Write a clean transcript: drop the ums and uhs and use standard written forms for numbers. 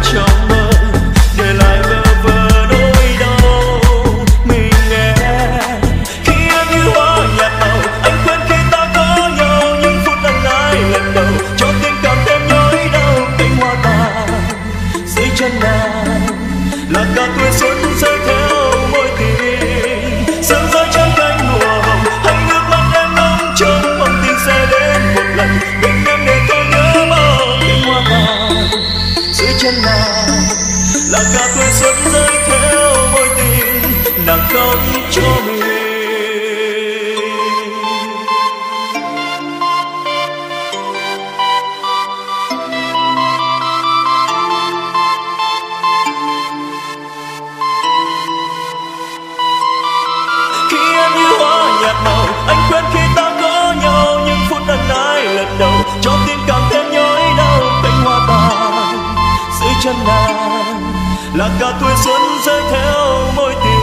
trong mơ, để lại bơ vơ nỗi đau mình nghe. Khi em như hoa nhạt màu, anh quên khi ta có nhau, những phút ân ái lần đầu cho tình cảm thêm nhói đau. Cánh hoa tàn dưới chân nàng là cả tuổi xuân rơi theo môi tình, sương rơi trên cánh lụa hồng. Hãy nước mắt em ngóng trông mong tình sẽ đến một lần bên em để tôi nhớ bao. Cánh hoa tàn dưới chân nàng là cả tuổi xuân rơi theo môi tình, nàng khóc cho mình. Anh quên khi ta có nhau, những phút ân ái lần đầu cho tim càng thêm nhói đau. Cánh hoa tàn dưới chân nàng là cả tuổi xuân rơi theo môi tình.